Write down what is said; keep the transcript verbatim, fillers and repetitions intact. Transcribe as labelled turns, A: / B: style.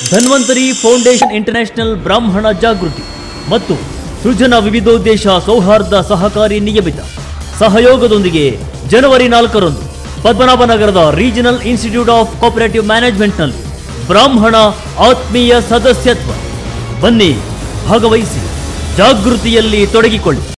A: Dhanvantari foundation international ಬ್ರಾಹ್ಮಣ ಜಾಗೃತಿ ಮತ್ತು ಸೃಜನ ವಿವಿಧೋದ್ದೇಶ ಸೌಹಾರ್ದ ಸಹಕಾರಿ ನಿಯಮಿತ ಸಹಯೋಗದೊಂದಿಗೆ ಜನವರಿ ನಾಲ್ಕರಂದು ಪದ್ಮನಾಭನಗರದ ರೀಜನಲ್ ಇನ್ಸ್ಟಿಟ್ಯೂಟ್ ಆಫ್ ಕೋಆಪರೇಟಿವ್ ಮ್ಯಾನೇಜ್ಮೆಂಟ್ನಲ್ಲಿ ಬ್ರಾಹ್ಮಣ ಆತ್ಮೀಯ ಸದಸ್ಯತ್ವ. ಬನ್ನಿ, ಭಾಗವಹಿಸಿ, ಜಾಗೃತಿಯಲ್ಲಿ ತೊಡಗಿಕೊಳ್ಳಿ.